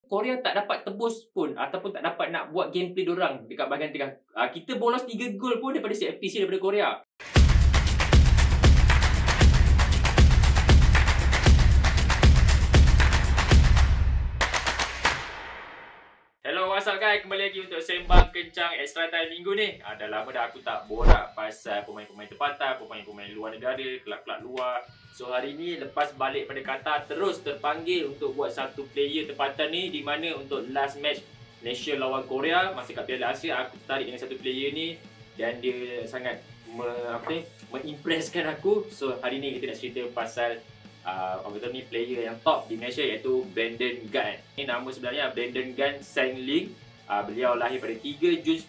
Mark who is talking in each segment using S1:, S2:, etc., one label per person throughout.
S1: Korea tak dapat tebus pun ataupun tak dapat nak buat gameplay diorang dekat bahagian tengah. Kita bolos 3 gol pun daripada CFTC daripada Korea. Hello, what's up guys? Kembali lagi untuk Sembang Kencang Extra Time minggu ni. Dah lama dah aku tak borak pasal pemain-pemain tempatan, pemain-pemain luar negara, kelab-kelab luar. So hari ni lepas balik pada Qatar, terus terpanggil untuk buat satu player tempatan ni, di mana untuk last match Malaysia lawan Korea masa kat Piala Asia, aku tertarik dengan satu player ni dan dia sangat mengimpreskan aku. So hari ni kita nak cerita pasal ni player yang top di Malaysia, iaitu Brandon Gan. Ini nama sebenarnya Brandon Gan Sang Ling. Beliau lahir pada 3 Jun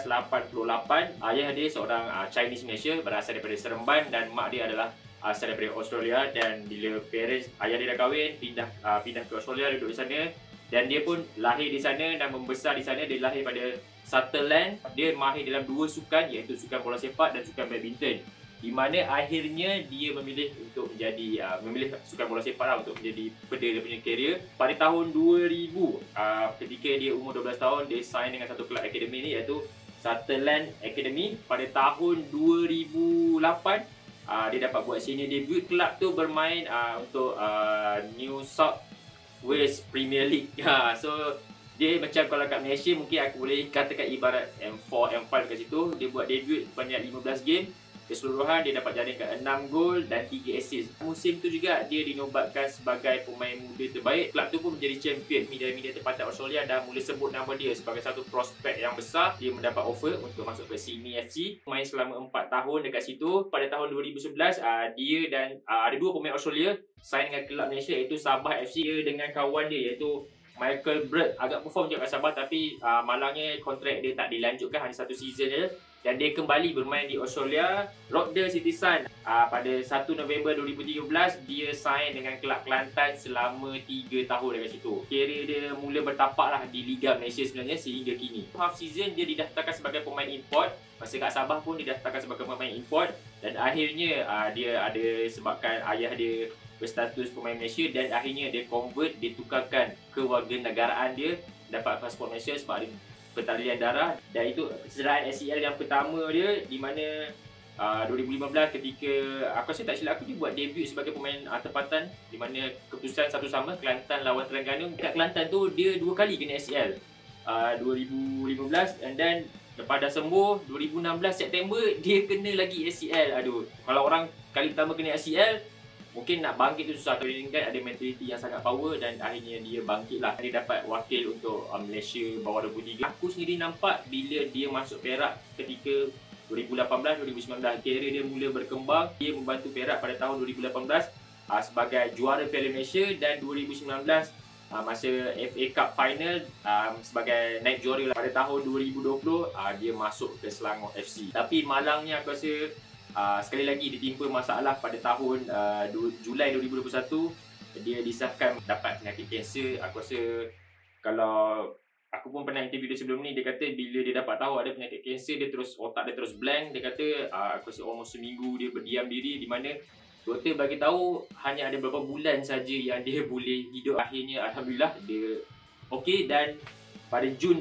S1: 1988. Ayah dia seorang Chinese Malaysia, berasal daripada Seremban, dan mak dia adalah asal daripada Australia. Dan bila ayah dia dah kahwin, pindah ke Australia, duduk di sana, dan dia pun lahir di sana dan membesar di sana. Dia lahir pada Sutherland. Dia mahir dalam dua sukan, iaitu sukan bola sepak dan sukan badminton, di mana akhirnya dia memilih untuk menjadi memilih sukan bola sepak lah, untuk menjadi dia punya kerjaya. Pada tahun 2000, ketika dia umur 12 tahun, dia sign dengan satu kelab akademi ni, iaitu Sutherland Academy. Pada tahun 2008, dia dapat buat senior debut. Kelab tu bermain untuk New South Wales Premier League. So dia macam kalau kat Malaysia mungkin aku boleh katakan ibarat M4, M5 kat situ. Dia buat debut banyak 15 game. Keseluruhan dia dapat jaringkan 6 gol dan 3 assist. Musim tu juga dia dinobatkan sebagai pemain muda terbaik. Kelab tu pun menjadi champion. Media-media tempatan Australia dah mula sebut nama dia sebagai satu prospek yang besar. Dia mendapat offer untuk masuk ke Sydney FC. Main selama 4 tahun dekat situ. Pada tahun 2011, dia dan ada dua pemain Australia sign dengan kelab Malaysia, iaitu Sabah FC. Dia dengan kawan dia, iaitu Michael Brett, agak perform juga kat Sabah, tapi malangnya kontrak dia tak dilanjutkan, hanya satu season je. Dan dia kembali bermain di Australia, Rockdale City Sun. Pada 1 November 2013, dia sign dengan kelab Kelantan selama 3 tahun dekat situ. Kerjaya dia mula bertapak lah di Liga Malaysia sebenarnya sehingga kini. Half season dia didaftarkan sebagai pemain import. Masa kat Sabah pun didaftarkan sebagai pemain import. Dan akhirnya dia ada sebabkan ayah dia berstatus pemain Malaysia, dan akhirnya dia convert, dia tukarkan kewarganegaraan dia, dapat pasport Malaysia sebab ada pertalian darah. Dan itu kecederaan ACL yang pertama dia, di mana 2015 ketika aku rasa tak silap aku, dia buat debut sebagai pemain tempatan, di mana keputusan satu sama, Kelantan lawan Terengganu. Kat Kelantan tu dia 2 kali kena ACL, 2015, and then lepas dah sembuh 2016 September dia kena lagi ACL. Aduh, kalau orang kali pertama kena ACL mungkin nak bangkit tu susah. Brandon Gan ada mentaliti yang sangat power, dan akhirnya dia bangkit lah. Dia dapat wakil untuk Malaysia bawah 23. Aku sendiri nampak bila dia masuk Perak ketika 2018-2019, kerjaya dia mula berkembang. Dia membantu Perak pada tahun 2018 sebagai juara Piala Malaysia, dan 2019 masa FA Cup Final sebagai naib juara lah. Pada tahun 2020 dia masuk ke Selangor FC. Tapi malangnya aku rasa sekali lagi ditimpa masalah pada tahun Julai 2021. Dia disahkan dapat penyakit kanser. Aku rasa kalau aku pun pernah interview dia sebelum ni, dia kata bila dia dapat tahu ada penyakit kanser, dia terus otak dia terus blank. Dia kata aku rasa almost seminggu dia berdiam diri, di mana doktor bagi tahu hanya ada beberapa bulan saja yang dia boleh hidup. Akhirnya alhamdulillah dia okey, dan pada Jun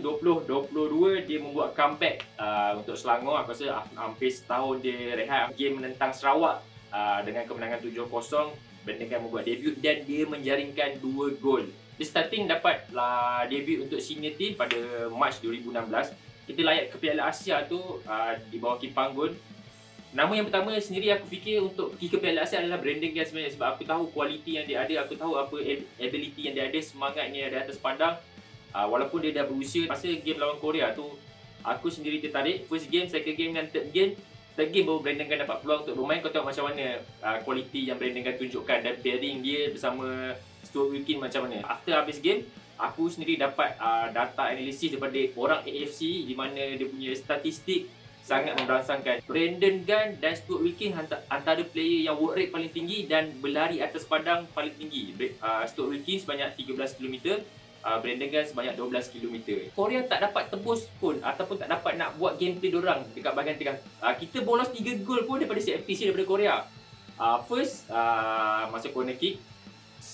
S1: 2022 dia membuat comeback untuk Selangor. Aku rasa hampir setahun dia rehat. Game menentang Sarawak dengan kemenangan 7-0, Brandon Gan membuat debut dan dia menjaringkan 2 gol. Dia starting dapat debut untuk senior team pada Mac 2016. Kita layak ke Piala Asia tu di bawah Kim Panggun. Nama yang pertama sendiri aku fikir untuk pergi ke Piala Asia adalah Brandon Gan sebenarnya, sebab aku tahu kualiti yang dia ada, aku tahu apa ability yang dia ada, semangatnya di atas padang. Walaupun dia dah berusia. Masa game lawan Korea tu aku sendiri tertarik. First game, second game dan third game baru Brandon Gan dapat peluang untuk bermain. Kau tengok macam mana kualiti yang Brandon Gan tunjukkan, dan pairing dia bersama Stuart Wilkin macam mana. After habis game, aku sendiri dapat data analisis daripada orang AFC, di mana dia punya statistik sangat memberangsangkan. Brandon Gan dan Stuart Wilkin antara player yang work rate paling tinggi dan berlari atas padang paling tinggi. Stuart Wilkin sebanyak 13 km, Brandon Gan sebanyak 12 km. Korea tak dapat tebus pun ataupun tak dapat nak buat gameplay diorang dekat bahagian tengah. Kita bolos 3 gol pun daripada CFTC daripada Korea. First masa corner kick,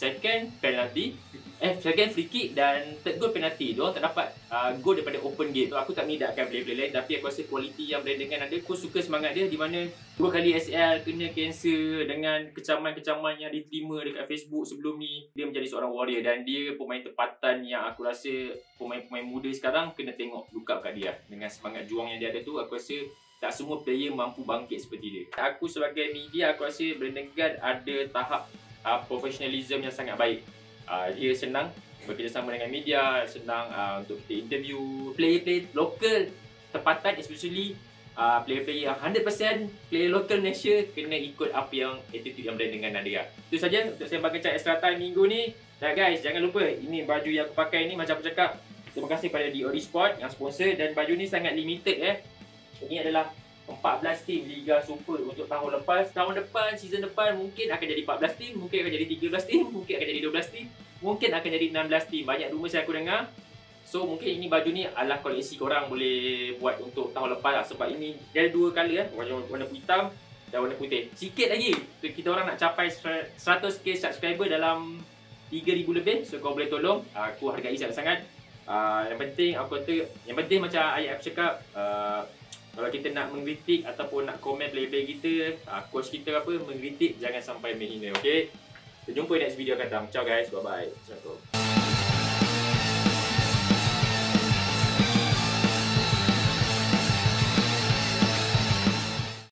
S1: second penalty, second free kick dan third goal penalty. Diorang tak dapat goal daripada open gate tu. Aku tak minatkan player-player lain, tapi aku rasa kualiti yang Brandon Gunn ada, aku suka semangat dia, di mana 2 kali SL kena cancel dengan kecaman-kecaman yang diterima dekat Facebook sebelum ni. Dia menjadi seorang warrior dan dia pemain tempatan yang aku rasa pemain-pemain muda sekarang kena tengok, look up kat dia. Dengan semangat juang yang dia ada tu, aku rasa tak semua player mampu bangkit seperti dia. Aku sebagai media, aku rasa Brandon Gunn ada tahap professionalism yang sangat baik. Dia senang bekerjasama dengan media, senang untuk kita interview player-player lokal tempatan, especially player-player yang 100% player lokal Malaysia kena ikut apa yang attitude yang Brandon Gunn ada. Itu saja untuk saya Bincang Extra Time minggu ni. Dan guys, jangan lupa, ini baju yang aku pakai ni macam aku cakap, terima kasih pada Diori Sport yang sponsor, dan baju ni sangat limited Ini adalah 14 tim Liga Super untuk tahun lepas. Tahun depan, season depan mungkin akan jadi 14 tim, mungkin akan jadi 13 tim, mungkin akan jadi 12 tim, mungkin akan jadi 16 tim. Banyak rumours yang aku dengar. So mungkin ini baju ni adalah koleksi korang boleh buat untuk tahun lepas lah. Sebab ini dia ada 2 colour warna hitam dan warna putih. Sikit lagi kita orang nak capai 100k subscriber dalam 3,000 lebih. So kau boleh tolong, aku hargai sangat-sangat. Yang penting aku kata, yang penting macam ayat aku cakap, kalau kita nak mengkritik ataupun nak komen player-player kita, coach kita apa, mengkritik jangan sampai menghina, okay? Kita jumpa next video akan datang. Ciao guys, bye bye. Assalamualaikum.